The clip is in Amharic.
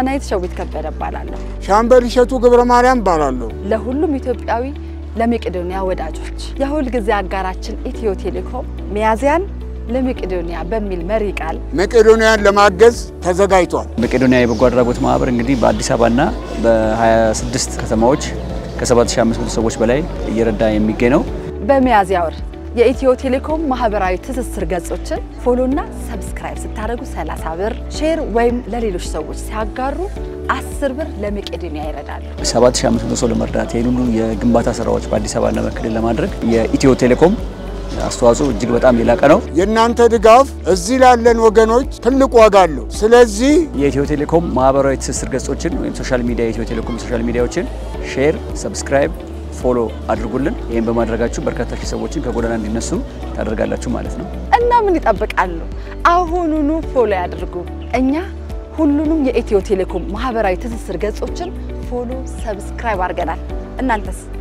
ተዋናይት ሸዊት ከበደ ባላለሁ ሻምበል ሸቱ ገብረ ማርያም ባላለሁ ለሁሉም ኢትዮጵያዊ ለመቄዶንያ ወዳጆች የሁል ጊዜ አጋራችን ኢትዮ ቴሌኮም ሚያዚያን ለመቄዶንያ በሚል መሪ ቃል መቄዶንያን ለማገዝ ተዘጋጅቷል። መቄዶንያ የበጎ አድራጎት ማህበር እንግዲህ በአዲስ አበባና በ26 ከተማዎች ከ7500 ሰዎች በላይ እየረዳ የሚገኝ ነው። በሚያዚያ ወር የኢትዮ ቴሌኮም ማህበራዊ ትስስር ገጾችን ፎሎና ሰብስክራይብ ስታደርጉ 30 ብር ሼር ወይም ለሌሎች ሰዎች ሲያጋሩ 10 ብር ለመቄዶንያ ይረዳሉ። 7500 ሰው ለመርዳት የሁሉ የግንባታ ስራዎች በአዲስ አበባ ለመከደል ለማድረግ የኢትዮ ቴሌኮም አስተዋጽኦ እጅግ በጣም የላቀ ነው። የናንተ ድጋፍ እዚህ ላለን ወገኖች ትልቅ ዋጋ አለው። ስለዚህ የኢትዮ ቴሌኮም ማህበራዊ ትስስር ገጾችን ወይም ሶሻል ሚዲያ የኢትዮ ቴሌኮም ሶሻል ሚዲያዎችን ሼር ሰብስክራይብ ፎሎ አድርጉልን። ይሄን በማድረጋችሁ በርካታ ሺህ ሰዎችን ከጎዳና እንዲነሱ ታደርጋላችሁ ማለት ነው። እና ምን ይጠብቃሉ? አሁኑኑ ፎሎ ያድርጉ። እኛ ሁሉንም የኢትዮ ቴሌኮም ማህበራዊ ትስስር ገጾችን ፎሎ ሰብስክራይብ አድርገናል። እናንተስ?